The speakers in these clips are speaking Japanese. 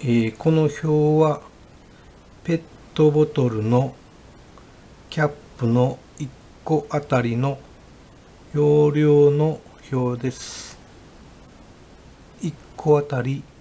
この表はペットボトルのキャップの1個あたりの容量の表です。1個あたり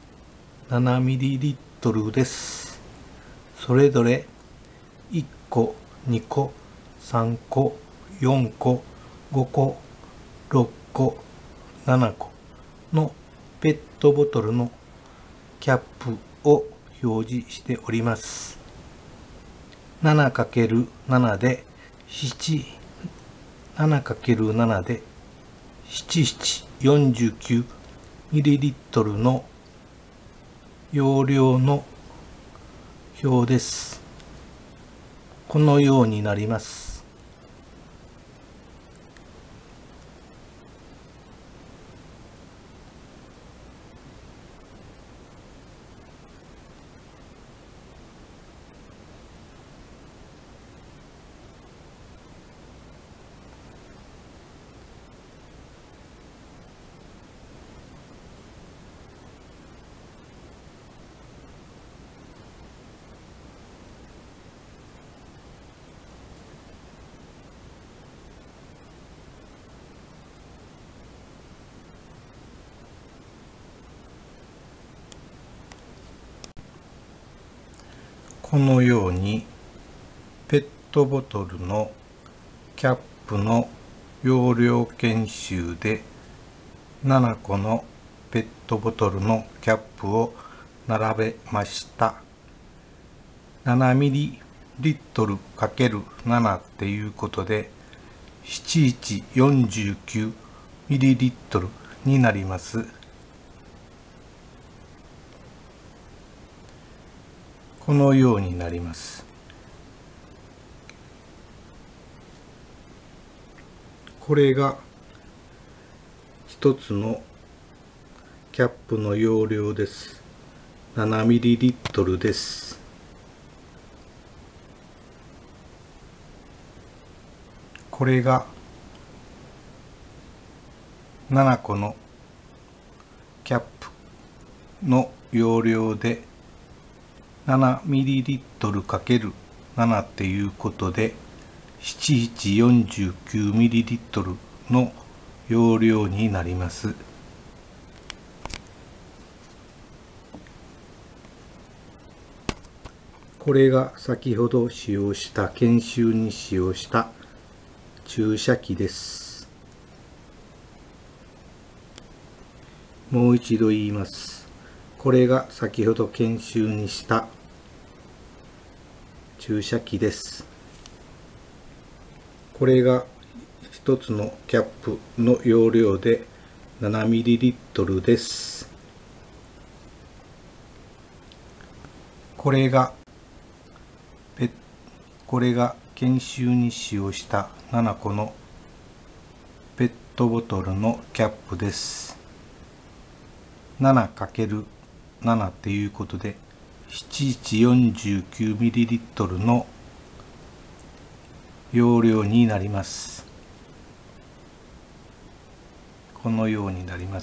7ml です。それぞれ1個、2個、3個、4個、5個、6個、7個のペットボトルのキャップを表示しております。7×7 で7×7 で49ミリリットルの容量の表です。このようになります。このようにペットボトルのキャップの容量研修で7個のペットボトルのキャップを並べました。7ミリリットル ×7 っていうことで7149ミリリットルになります。このようになります。これが一つのキャップの容量です。7ミリリットルです。これが7個のキャップの容量で7ミリリットル ×7 っていうことで7149ミリリットルの容量になります。これが先ほど使用した研修に使用した注射器です。もう一度言います。これが先ほど研修にした注射器です。これが一つのキャップの容量で7ミリリットルです。これが研修に使用した7個のペットボトルのキャップです。7×7 っていうことで7149ミリリットルの容量になります。このようになります。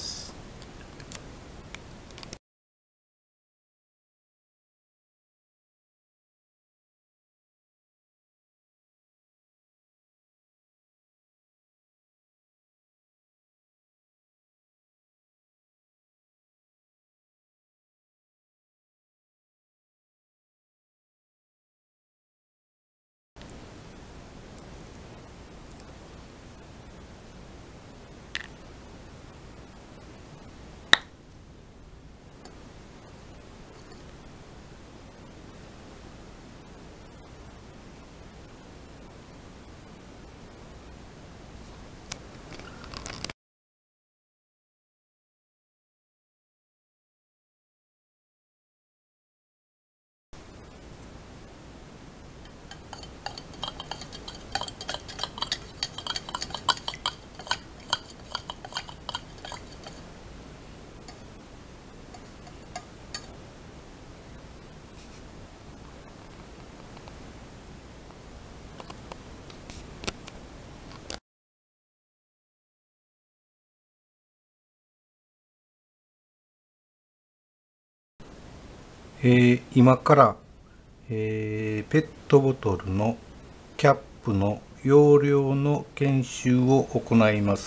今から、ペットボトルのキャップの容量の研修を行います。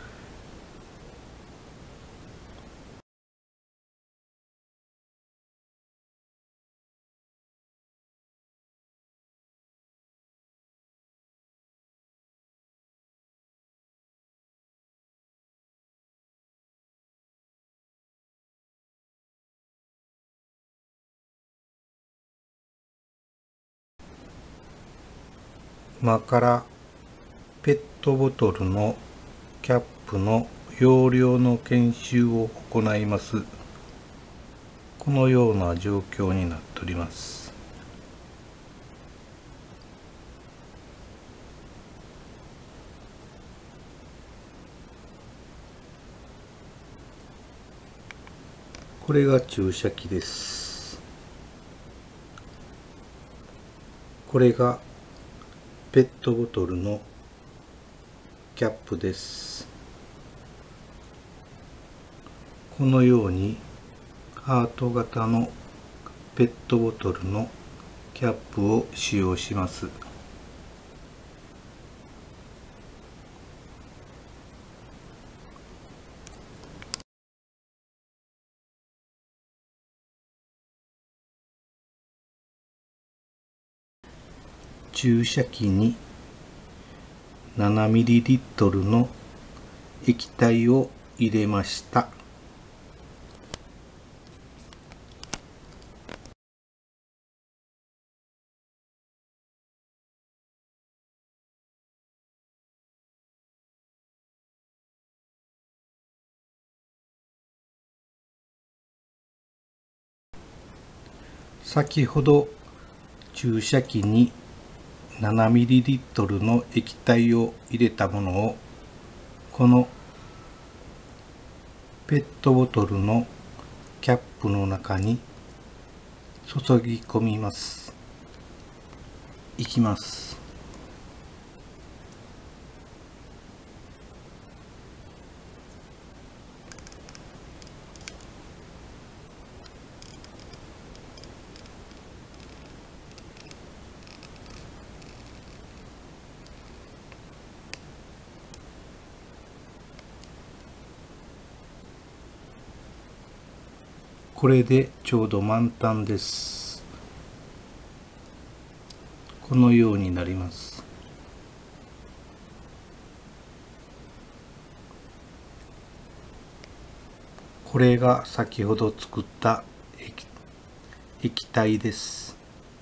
今からペットボトルのキャップの容量の研修を行います。このような状況になっております。これが注射器です。これがペットボトルのキャップです。このようにハート型のペットボトルのキャップを使用します。注射器に7ml の液体を入れました。先ほど注射器に7ml の液体を入れたものをこのペットボトルのキャップの中に注ぎ込みます。いきます。これでちょうど満タンです。このようになります。これが先ほど作った液体です。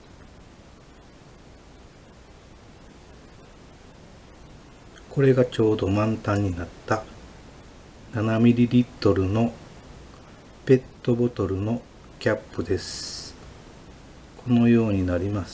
これがちょうど満タンになった7ml のペットボトルのキャップです。このようになります。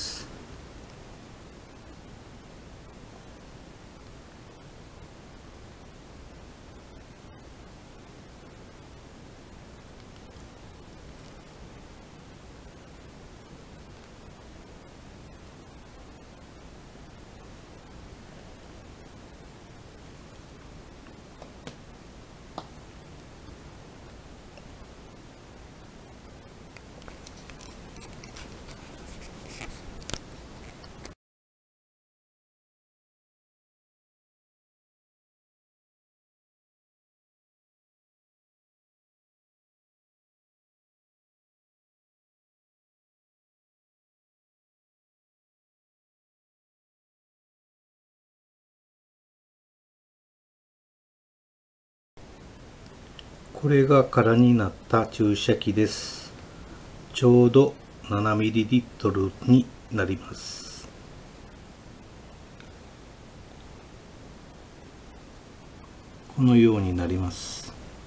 これが空になった注射器です。ちょうど 7ml になります。このようになります。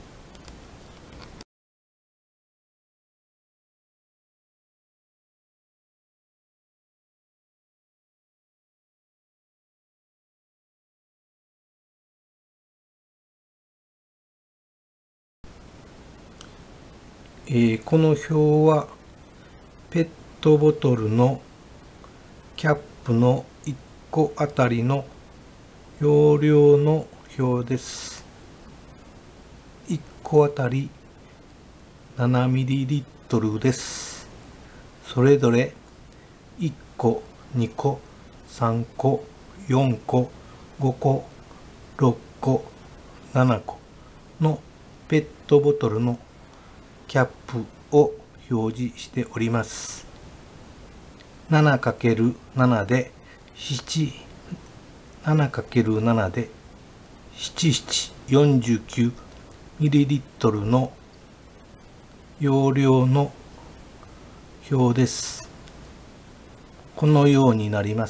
この表はペットボトルのキャップの1個あたりの容量の表です。1個あたり 7ml です。 それぞれ1個、2個、3個、4個、5個、6個、7個のペットボトルのキャップを表示しております。7×7 で7×7 で49ミリリットルの容量の表です。このようになります。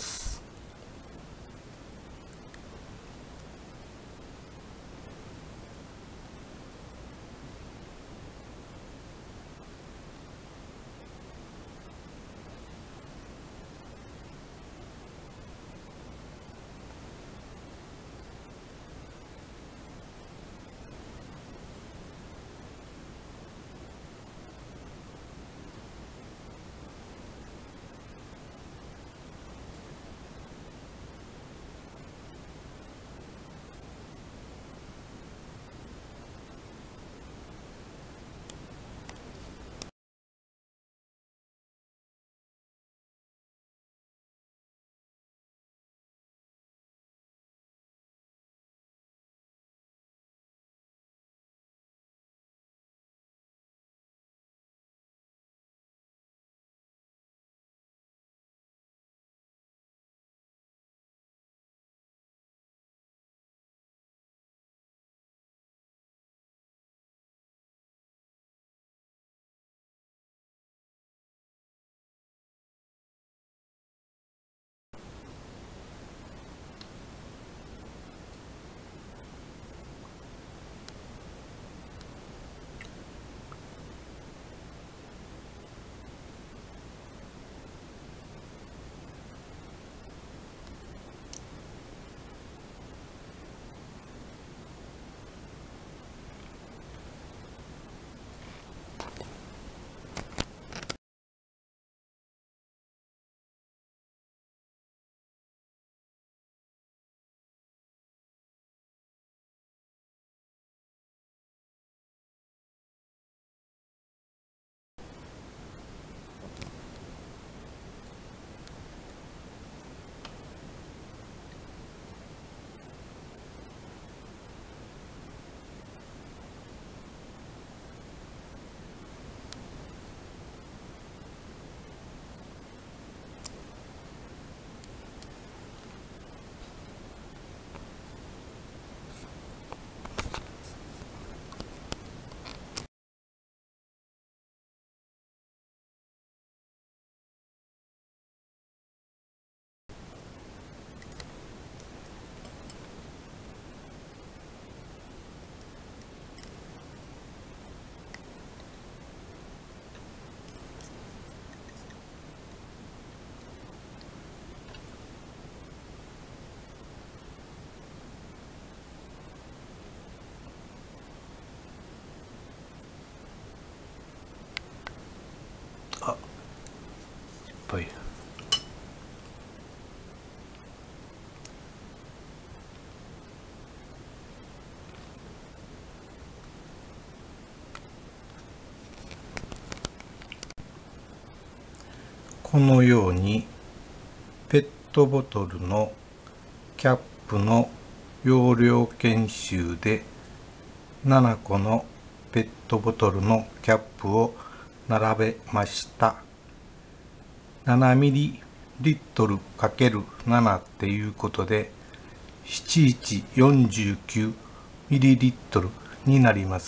失敗。このようにペットボトルのキャップの容量研修で7個のペットボトルのキャップを並べました。7ミリリットル ×7 っていうことで7149ミリリットルになります。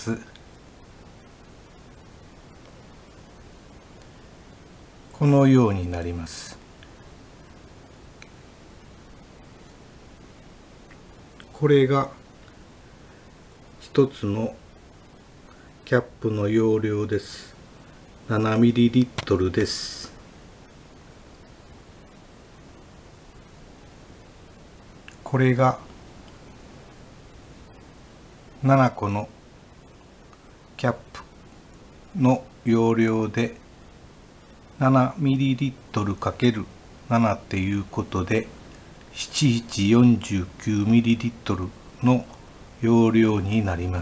このようになります。これが一つのキャップの容量です。7ミリリットルです。これが7個のキャップの容量で7ミリリットル ×7 っていうことで7149ミリリットルの容量になります。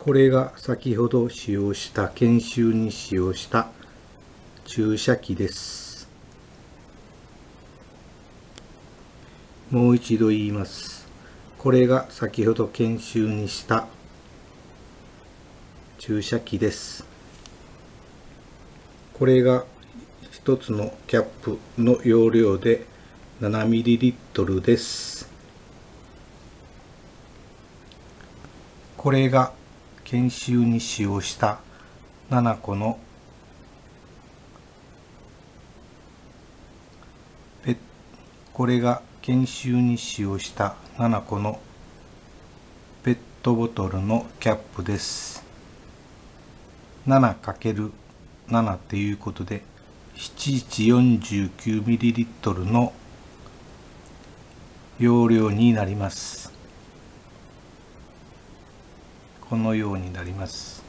これが先ほど使用した研修に使用した注射器です。もう一度言います。これが先ほど研修にした注射器です。これが一つのキャップの容量で 7ml です。これが研修に使用した7個のこれが研修に使用した7個のペットボトルのキャップです。7×7 ということで 7149ml の容量になります。このようになります。